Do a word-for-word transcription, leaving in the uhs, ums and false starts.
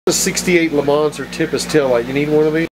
The sixty-eight LeMans or Tippus taillight. You need one of these?